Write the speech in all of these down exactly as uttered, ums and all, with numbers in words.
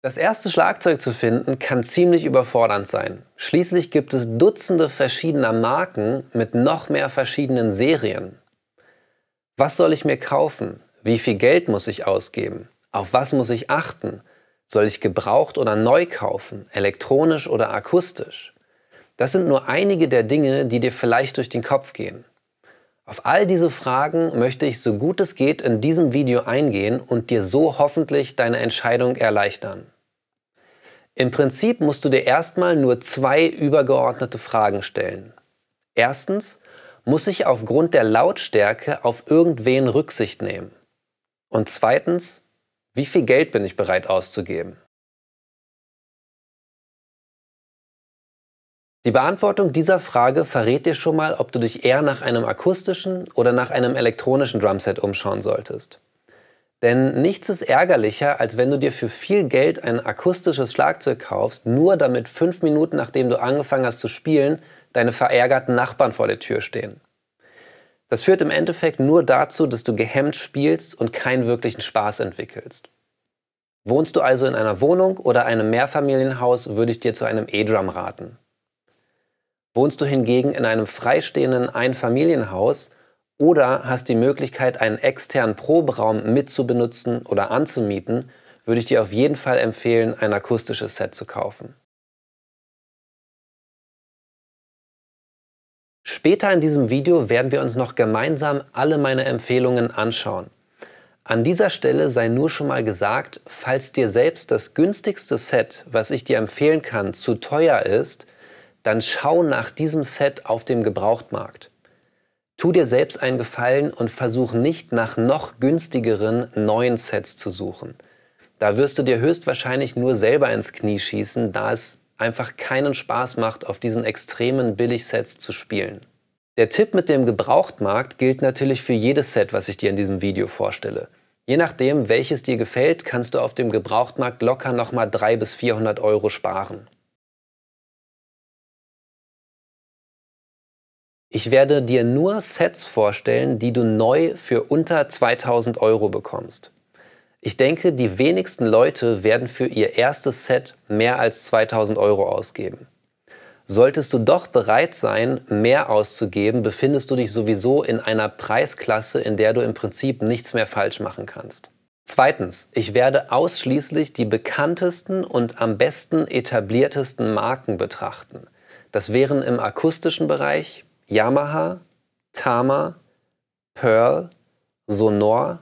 Das erste Schlagzeug zu finden kann ziemlich überfordernd sein. Schließlich gibt es Dutzende verschiedener Marken mit noch mehr verschiedenen Serien. Was soll ich mir kaufen? Wie viel Geld muss ich ausgeben? Auf was muss ich achten? Soll ich gebraucht oder neu kaufen? Elektronisch oder akustisch? Das sind nur einige der Dinge, die dir vielleicht durch den Kopf gehen. Auf all diese Fragen möchte ich so gut es geht in diesem Video eingehen und dir so hoffentlich deine Entscheidung erleichtern. Im Prinzip musst du dir erstmal nur zwei übergeordnete Fragen stellen. Erstens, muss ich aufgrund der Lautstärke auf irgendwen Rücksicht nehmen? Und zweitens, wie viel Geld bin ich bereit auszugeben? Die Beantwortung dieser Frage verrät dir schon mal, ob du dich eher nach einem akustischen oder nach einem elektronischen Drumset umschauen solltest. Denn nichts ist ärgerlicher, als wenn du dir für viel Geld ein akustisches Schlagzeug kaufst, nur damit fünf Minuten nachdem du angefangen hast zu spielen, deine verärgerten Nachbarn vor der Tür stehen. Das führt im Endeffekt nur dazu, dass du gehemmt spielst und keinen wirklichen Spaß entwickelst. Wohnst du also in einer Wohnung oder einem Mehrfamilienhaus, würde ich dir zu einem E-Drum raten. Wohnst du hingegen in einem freistehenden Einfamilienhaus oder hast die Möglichkeit, einen externen Proberaum mitzubenutzen oder anzumieten, würde ich dir auf jeden Fall empfehlen, ein akustisches Set zu kaufen. Später in diesem Video werden wir uns noch gemeinsam alle meine Empfehlungen anschauen. An dieser Stelle sei nur schon mal gesagt, falls dir selbst das günstigste Set, was ich dir empfehlen kann, zu teuer ist, dann schau nach diesem Set auf dem Gebrauchtmarkt. Tu dir selbst einen Gefallen und versuch nicht nach noch günstigeren neuen Sets zu suchen. Da wirst du dir höchstwahrscheinlich nur selber ins Knie schießen, da es einfach keinen Spaß macht, auf diesen extremen Billigsets zu spielen. Der Tipp mit dem Gebrauchtmarkt gilt natürlich für jedes Set, was ich dir in diesem Video vorstelle. Je nachdem, welches dir gefällt, kannst du auf dem Gebrauchtmarkt locker nochmal dreihundert bis vierhundert Euro sparen. Ich werde dir nur Sets vorstellen, die du neu für unter zweitausend Euro bekommst. Ich denke, die wenigsten Leute werden für ihr erstes Set mehr als zweitausend Euro ausgeben. Solltest du doch bereit sein, mehr auszugeben, befindest du dich sowieso in einer Preisklasse, in der du im Prinzip nichts mehr falsch machen kannst. Zweitens, ich werde ausschließlich die bekanntesten und am besten etabliertesten Marken betrachten. Das wären im akustischen Bereich Yamaha, Tama, Pearl, Sonor,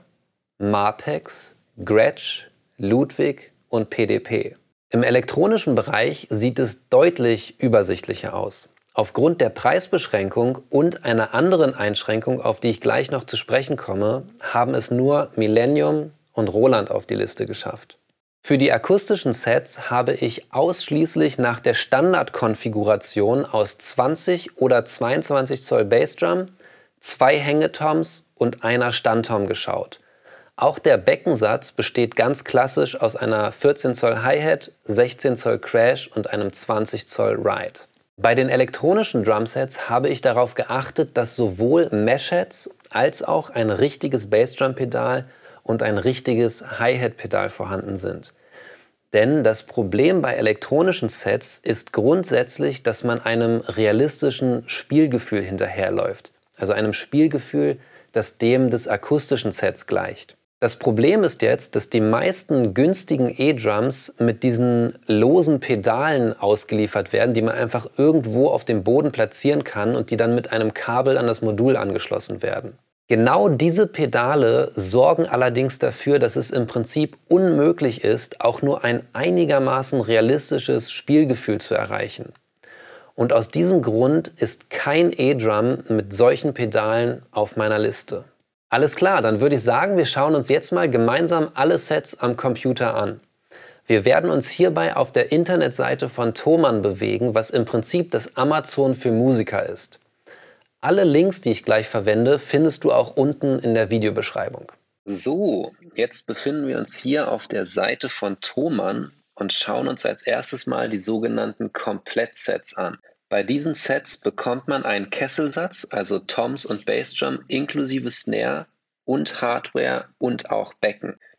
Marpex, Gretsch, Ludwig und P D P. Im elektronischen Bereich sieht es deutlich übersichtlicher aus. Aufgrund der Preisbeschränkung und einer anderen Einschränkung, auf die ich gleich noch zu sprechen komme, haben es nur Millennium und Roland auf die Liste geschafft. Für die akustischen Sets habe ich ausschließlich nach der Standardkonfiguration aus zwanzig oder zweiundzwanzig Zoll Bassdrum, zwei Hängetoms und einer Standtom geschaut. Auch der Beckensatz besteht ganz klassisch aus einer vierzehn Zoll Hi-Hat, sechzehn Zoll Crash und einem zwanzig Zoll Ride. Bei den elektronischen Drumsets habe ich darauf geachtet, dass sowohl Meshheads als auch ein richtiges Bassdrum-Pedal und ein richtiges Hi-Hat-Pedal vorhanden sind. Denn das Problem bei elektronischen Sets ist grundsätzlich, dass man einem realistischen Spielgefühl hinterherläuft. Also einem Spielgefühl, das dem des akustischen Sets gleicht. Das Problem ist jetzt, dass die meisten günstigen E-Drums mit diesen losen Pedalen ausgeliefert werden, die man einfach irgendwo auf dem Boden platzieren kann und die dann mit einem Kabel an das Modul angeschlossen werden. Genau diese Pedale sorgen allerdings dafür, dass es im Prinzip unmöglich ist, auch nur ein einigermaßen realistisches Spielgefühl zu erreichen. Und aus diesem Grund ist kein E-Drum mit solchen Pedalen auf meiner Liste. Alles klar, dann würde ich sagen, wir schauen uns jetzt mal gemeinsam alle Sets am Computer an. Wir werden uns hierbei auf der Internetseite von Thomann bewegen, was im Prinzip das Amazon für Musiker ist. Alle Links, die ich gleich verwende, findest du auch unten in der Videobeschreibung. So, jetzt befinden wir uns hier auf der Seite von Thomann und schauen uns als erstes mal die sogenannten Komplettsets an. Bei diesen Sets bekommt man einen Kesselsatz, also Toms und Bassdrum inklusive Snare und Hardware und auch Becken.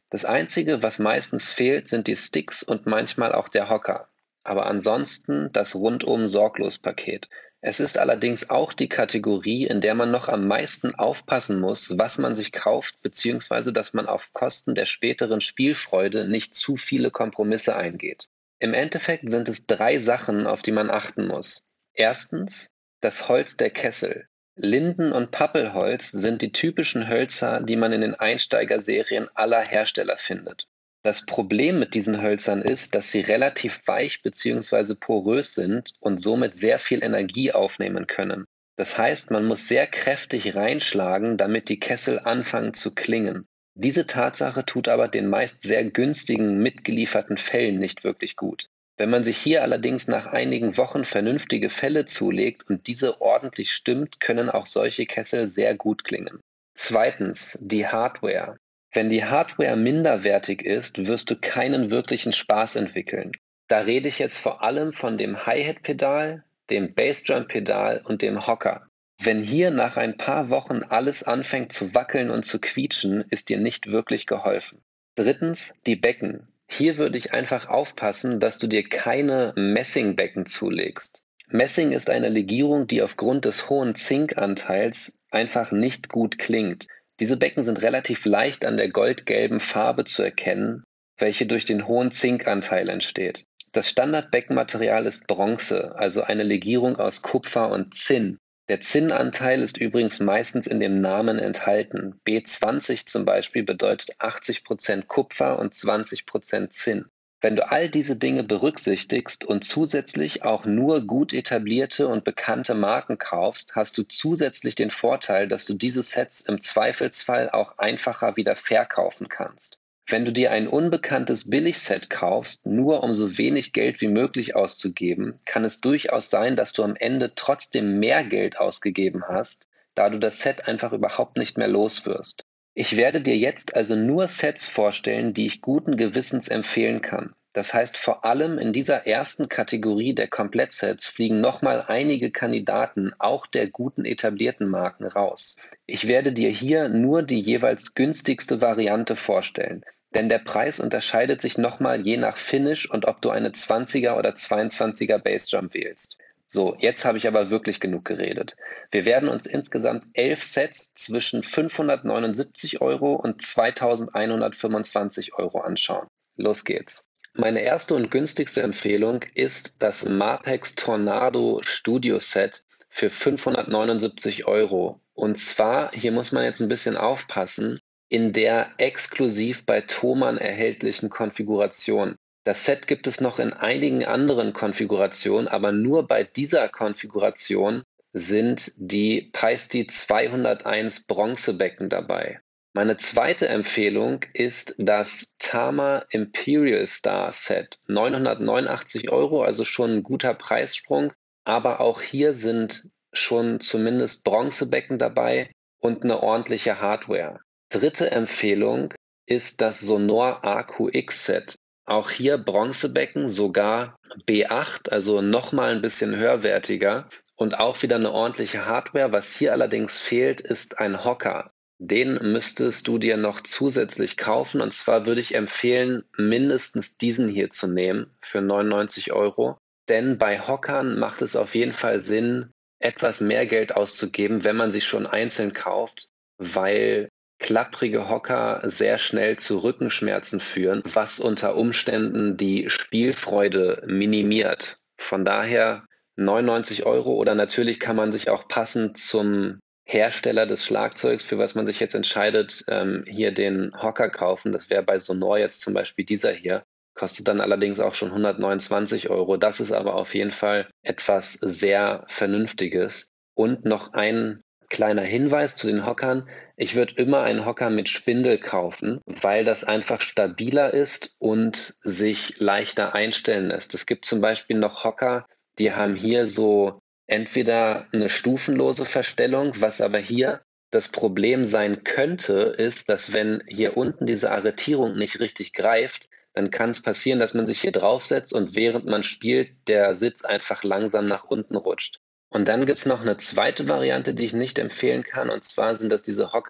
Das Einzige, was meistens fehlt, sind die Sticks und manchmal auch der Hocker. Aber ansonsten das Rundum-Sorglos-Paket. Es ist allerdings auch die Kategorie, in der man noch am meisten aufpassen muss, was man sich kauft, beziehungsweise dass man auf Kosten der späteren Spielfreude nicht zu viele Kompromisse eingeht. Im Endeffekt sind es drei Sachen, auf die man achten muss. Erstens das Holz der Kessel. Linden- und Pappelholz sind die typischen Hölzer, die man in den Einsteigerserien aller Hersteller findet. Das Problem mit diesen Hölzern ist, dass sie relativ weich bzw. porös sind und somit sehr viel Energie aufnehmen können. Das heißt, man muss sehr kräftig reinschlagen, damit die Kessel anfangen zu klingen. Diese Tatsache tut aber den meist sehr günstigen mitgelieferten Fellen nicht wirklich gut. Wenn man sich hier allerdings nach einigen Wochen vernünftige Felle zulegt und diese ordentlich stimmt, können auch solche Kessel sehr gut klingen. Zweitens, die Hardware. Wenn die Hardware minderwertig ist, wirst du keinen wirklichen Spaß entwickeln. Da rede ich jetzt vor allem von dem Hi-Hat-Pedal, dem Bassdrum-Pedal und dem Hocker. Wenn hier nach ein paar Wochen alles anfängt zu wackeln und zu quietschen, ist dir nicht wirklich geholfen. Drittens, die Becken. Hier würde ich einfach aufpassen, dass du dir keine Messingbecken zulegst. Messing ist eine Legierung, die aufgrund des hohen Zinkanteils einfach nicht gut klingt. Diese Becken sind relativ leicht an der goldgelben Farbe zu erkennen, welche durch den hohen Zinkanteil entsteht. Das Standardbeckenmaterial ist Bronze, also eine Legierung aus Kupfer und Zinn. Der Zinnanteil ist übrigens meistens in dem Namen enthalten. B zwanzig zum Beispiel bedeutet achtzig Prozent Kupfer und zwanzig Prozent Zinn. Wenn du all diese Dinge berücksichtigst und zusätzlich auch nur gut etablierte und bekannte Marken kaufst, hast du zusätzlich den Vorteil, dass du diese Sets im Zweifelsfall auch einfacher wieder verkaufen kannst. Wenn du dir ein unbekanntes Billigset kaufst, nur um so wenig Geld wie möglich auszugeben, kann es durchaus sein, dass du am Ende trotzdem mehr Geld ausgegeben hast, da du das Set einfach überhaupt nicht mehr los wirst. Ich werde dir jetzt also nur Sets vorstellen, die ich guten Gewissens empfehlen kann. Das heißt, vor allem in dieser ersten Kategorie der Komplettsets fliegen nochmal einige Kandidaten auch der guten etablierten Marken raus. Ich werde dir hier nur die jeweils günstigste Variante vorstellen. Denn der Preis unterscheidet sich nochmal je nach Finish und ob du eine zwanziger oder zweiundzwanziger Bassdrum wählst. So, jetzt habe ich aber wirklich genug geredet. Wir werden uns insgesamt elf Sets zwischen fünfhundertneunundsiebzig Euro und zweitausendeinhundertfünfundzwanzig Euro anschauen. Los geht's. Meine erste und günstigste Empfehlung ist das Marpex Tornado Studio Set für fünfhundertneunundsiebzig Euro. Und zwar, hier muss man jetzt ein bisschen aufpassen, in der exklusiv bei Thomann erhältlichen Konfiguration. Das Set gibt es noch in einigen anderen Konfigurationen, aber nur bei dieser Konfiguration sind die Paiste zweihunderteins Bronzebecken dabei. Meine zweite Empfehlung ist das Tama Imperial Star Set. neunhundertneunundachtzig Euro, also schon ein guter Preissprung, aber auch hier sind schon zumindest Bronzebecken dabei und eine ordentliche Hardware. Dritte Empfehlung ist das Sonor A Q X-Set. Auch hier Bronzebecken, sogar B acht, also nochmal ein bisschen höherwertiger und auch wieder eine ordentliche Hardware. Was hier allerdings fehlt, ist ein Hocker. Den müsstest du dir noch zusätzlich kaufen und zwar würde ich empfehlen, mindestens diesen hier zu nehmen für neunundneunzig Euro. Denn bei Hockern macht es auf jeden Fall Sinn, etwas mehr Geld auszugeben, wenn man sie schon einzeln kauft, weil klapprige Hocker sehr schnell zu Rückenschmerzen führen, was unter Umständen die Spielfreude minimiert. Von daher neunundneunzig Euro oder natürlich kann man sich auch passend zum Hersteller des Schlagzeugs, für was man sich jetzt entscheidet, ähm, hier den Hocker kaufen. Das wäre bei Sonor jetzt zum Beispiel dieser hier. Kostet dann allerdings auch schon hundertneunundzwanzig Euro. Das ist aber auf jeden Fall etwas sehr Vernünftiges. Und noch ein kleiner Hinweis zu den Hockern. Ich würde immer einen Hocker mit Spindel kaufen, weil das einfach stabiler ist und sich leichter einstellen lässt. Es gibt zum Beispiel noch Hocker, die haben hier so entweder eine stufenlose Verstellung, was aber hier das Problem sein könnte, ist, dass wenn hier unten diese Arretierung nicht richtig greift, dann kann es passieren, dass man sich hier draufsetzt und während man spielt, der Sitz einfach langsam nach unten rutscht. Und dann gibt es noch eine zweite Variante, die ich nicht empfehlen kann, und zwar sind das diese Hocker,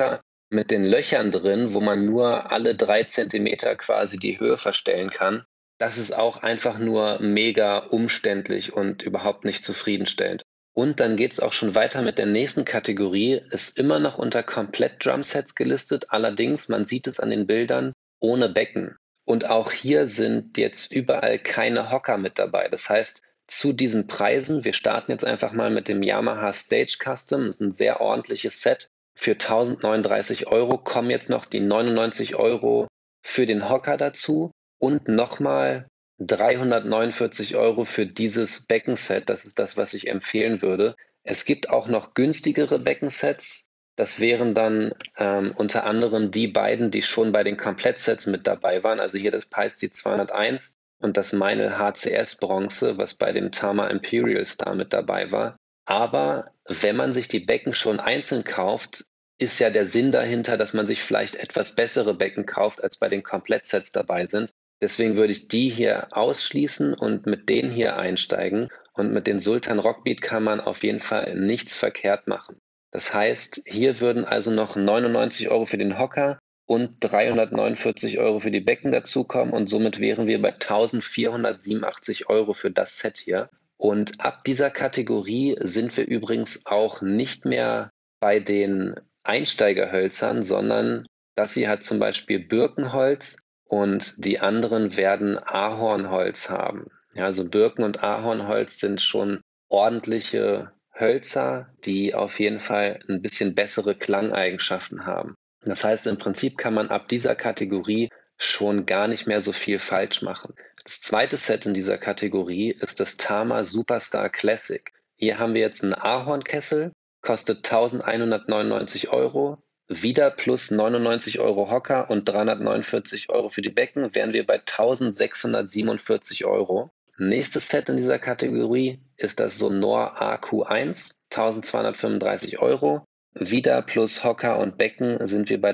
mit den Löchern drin, wo man nur alle drei Zentimeter quasi die Höhe verstellen kann. Das ist auch einfach nur mega umständlich und überhaupt nicht zufriedenstellend. Und dann geht es auch schon weiter mit der nächsten Kategorie, ist immer noch unter komplett Drumsets gelistet, allerdings, man sieht es an den Bildern, ohne Becken. Und auch hier sind jetzt überall keine Hocker mit dabei. Das heißt, zu diesen Preisen, wir starten jetzt einfach mal mit dem Yamaha Stage Custom, das ist ein sehr ordentliches Set. Für tausendneununddreißig Euro kommen jetzt noch die neunundneunzig Euro für den Hocker dazu und nochmal dreihundertneunundvierzig Euro für dieses Beckenset. Das ist das, was ich empfehlen würde. Es gibt auch noch günstigere Beckensets. Das wären dann ähm, unter anderem die beiden, die schon bei den Komplettsets mit dabei waren. Also hier das Paiste zweihunderteins und das Meinl H C S Bronze, was bei dem Tama Imperial Star mit dabei war. Aber wenn man sich die Becken schon einzeln kauft, ist ja der Sinn dahinter, dass man sich vielleicht etwas bessere Becken kauft, als bei den Komplettsets dabei sind. Deswegen würde ich die hier ausschließen und mit denen hier einsteigen. Und mit den Sultan Rockbeat kann man auf jeden Fall nichts verkehrt machen. Das heißt, hier würden also noch neunundneunzig Euro für den Hocker und dreihundertneunundvierzig Euro für die Becken dazukommen und somit wären wir bei eintausendvierhundertsiebenundachtzig Euro für das Set hier. Und ab dieser Kategorie sind wir übrigens auch nicht mehr bei den Einsteigerhölzern, sondern das hier hat zum Beispiel Birkenholz und die anderen werden Ahornholz haben. Ja, also Birken- und Ahornholz sind schon ordentliche Hölzer, die auf jeden Fall ein bisschen bessere Klangeigenschaften haben. Das heißt, im Prinzip kann man ab dieser Kategorie schon gar nicht mehr so viel falsch machen. Das zweite Set in dieser Kategorie ist das Tama Superstar Classic. Hier haben wir jetzt einen Ahornkessel, kostet eintausendeinhundertneunundneunzig Euro. Wieder plus neunundneunzig Euro Hocker und dreihundertneunundvierzig Euro für die Becken, wären wir bei eintausendsechshundertsiebenundvierzig Euro. Nächstes Set in dieser Kategorie ist das Sonor A Q eins, eintausendzweihundertfünfunddreißig Euro. Wieder plus Hocker und Becken sind wir bei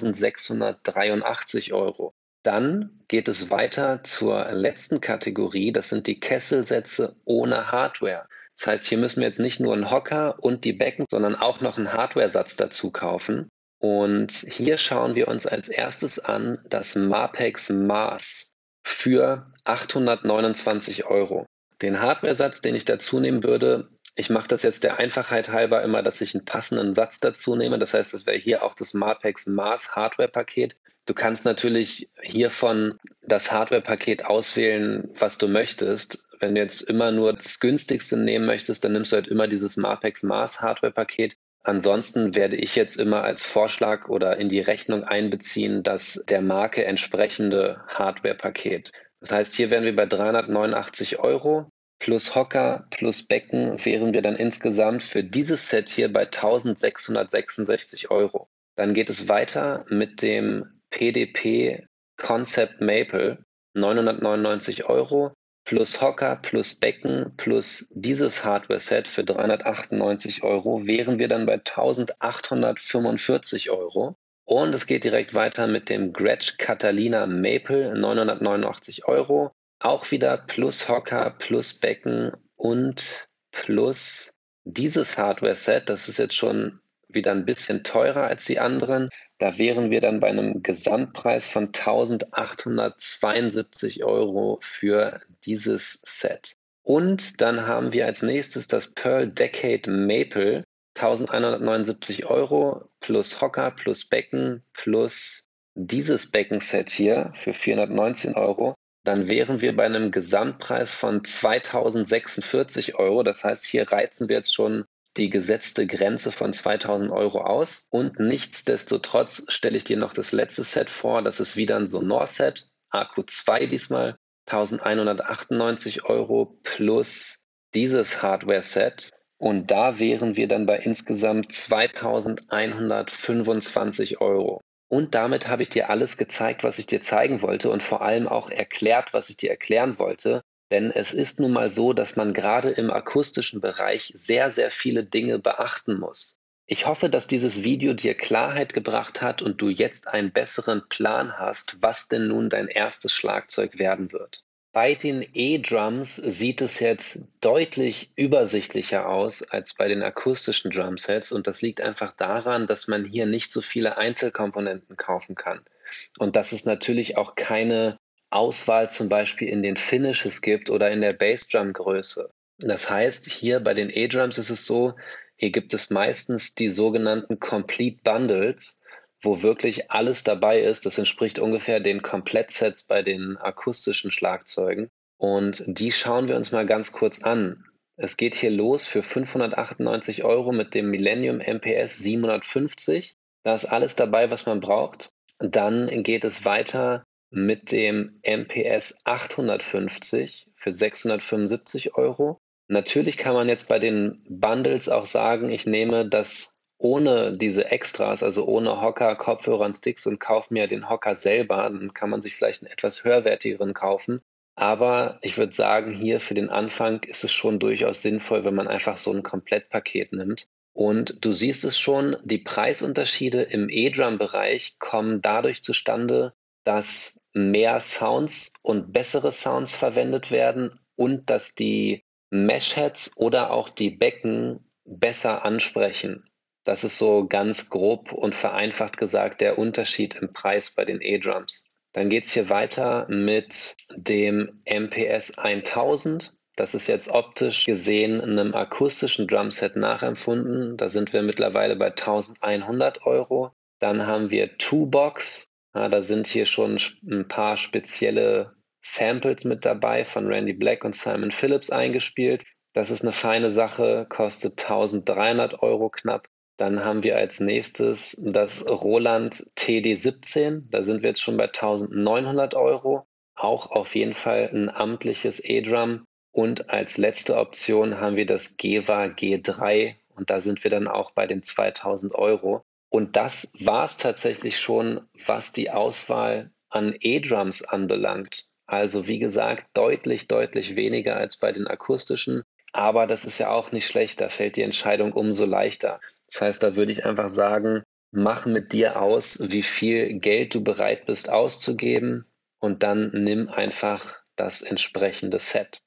eintausendsechshundertdreiundachtzig Euro. Dann geht es weiter zur letzten Kategorie, das sind die Kesselsätze ohne Hardware. Das heißt, hier müssen wir jetzt nicht nur einen Hocker und die Becken, sondern auch noch einen Hardware-Satz dazu kaufen. Und hier schauen wir uns als erstes an das Marpex Mars für achthundertneunundzwanzig Euro. Den Hardware-Satz, den ich dazu nehmen würde, ich mache das jetzt der Einfachheit halber immer, dass ich einen passenden Satz dazu nehme. Das heißt, das wäre hier auch das Marpex Mars Hardware-Paket. Du kannst natürlich hiervon das Hardware-Paket auswählen, was du möchtest. Wenn du jetzt immer nur das günstigste nehmen möchtest, dann nimmst du halt immer dieses Marpex Mars Hardware-Paket. Ansonsten werde ich jetzt immer als Vorschlag oder in die Rechnung einbeziehen, das der Marke entsprechende Hardware-Paket. Das heißt, hier wären wir bei dreihundertneunundachtzig Euro. Plus Hocker, plus Becken wären wir dann insgesamt für dieses Set hier bei eintausendsechshundertsechsundsechzig Euro. Dann geht es weiter mit dem P D P Concept Maple, neunhundertneunundneunzig Euro, plus Hocker, plus Becken, plus dieses Hardware-Set für dreihundertachtundneunzig Euro, wären wir dann bei eintausendachthundertfünfundvierzig Euro. Und es geht direkt weiter mit dem Gretsch Catalina Maple, neunhundertneunundachtzig Euro. Auch wieder plus Hocker, plus Becken und plus dieses Hardware-Set. Das ist jetzt schon wieder ein bisschen teurer als die anderen. Da wären wir dann bei einem Gesamtpreis von eintausendachthundertzweiundsiebzig Euro für dieses Set. Und dann haben wir als nächstes das Pearl Decade Maple, eintausendeinhundertneunundsiebzig Euro plus Hocker, plus Becken, plus dieses Beckenset hier für vierhundertneunzehn Euro. Dann wären wir bei einem Gesamtpreis von zweitausendsechsundvierzig Euro. Das heißt, hier reizen wir jetzt schon die gesetzte Grenze von zweitausend Euro aus. Und nichtsdestotrotz stelle ich dir noch das letzte Set vor. Das ist wieder ein Sonor-Set, A Q zwei diesmal, eintausendeinhundertachtundneunzig Euro plus dieses Hardware-Set. Und da wären wir dann bei insgesamt zweitausendeinhundertfünfundzwanzig Euro. Und damit habe ich dir alles gezeigt, was ich dir zeigen wollte und vor allem auch erklärt, was ich dir erklären wollte. Denn es ist nun mal so, dass man gerade im akustischen Bereich sehr, sehr viele Dinge beachten muss. Ich hoffe, dass dieses Video dir Klarheit gebracht hat und du jetzt einen besseren Plan hast, was denn nun dein erstes Schlagzeug werden wird. Bei den E-Drums sieht es jetzt deutlich übersichtlicher aus als bei den akustischen Drumsets und das liegt einfach daran, dass man hier nicht so viele Einzelkomponenten kaufen kann und dass es natürlich auch keine Auswahl zum Beispiel in den Finishes gibt oder in der Bassdrum-Größe. Das heißt, hier bei den E-Drums ist es so, hier gibt es meistens die sogenannten Complete Bundles, wo wirklich alles dabei ist. Das entspricht ungefähr den Komplettsets bei den akustischen Schlagzeugen. Und die schauen wir uns mal ganz kurz an. Es geht hier los für fünfhundertachtundneunzig Euro mit dem Millennium M P S siebenhundertfünfzig. Da ist alles dabei, was man braucht. Dann geht es weiter mit dem M P S achthundertfünfzig für sechshundertfünfundsiebzig Euro. Natürlich kann man jetzt bei den Bundles auch sagen, ich nehme das ohne diese Extras, also ohne Hocker, Kopfhörer und Sticks und kaufe mir den Hocker selber. Dann kann man sich vielleicht einen etwas höherwertigeren kaufen. Aber ich würde sagen, hier für den Anfang ist es schon durchaus sinnvoll, wenn man einfach so ein Komplettpaket nimmt. Und du siehst es schon, die Preisunterschiede im E-Drum-Bereich kommen dadurch zustande, dass mehr Sounds und bessere Sounds verwendet werden und dass die Mesh-Heads oder auch die Becken besser ansprechen. Das ist so ganz grob und vereinfacht gesagt der Unterschied im Preis bei den E-Drums. Dann geht es hier weiter mit dem M P S tausend. Das ist jetzt optisch gesehen einem akustischen Drumset nachempfunden. Da sind wir mittlerweile bei eintausendeinhundert Euro. Dann haben wir Two-Box. Ja, da sind hier schon ein paar spezielle Samples mit dabei von Randy Black und Simon Phillips eingespielt. Das ist eine feine Sache, kostet eintausenddreihundert Euro knapp. Dann haben wir als nächstes das Roland T D siebzehn. Da sind wir jetzt schon bei eintausendneunhundert Euro. Auch auf jeden Fall ein amtliches E-Drum. Und als letzte Option haben wir das Geva G drei. Und da sind wir dann auch bei den zweitausend Euro. Und das war es tatsächlich schon, was die Auswahl an E-Drums anbelangt. Also wie gesagt, deutlich, deutlich weniger als bei den akustischen. Aber das ist ja auch nicht schlecht, da fällt die Entscheidung umso leichter. Das heißt, da würde ich einfach sagen, mach mit dir aus, wie viel Geld du bereit bist auszugeben und dann nimm einfach das entsprechende Set.